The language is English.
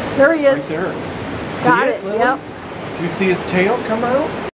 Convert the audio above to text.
There he is. Right there. Got See it, Lily? yep. Do you see his tail come out?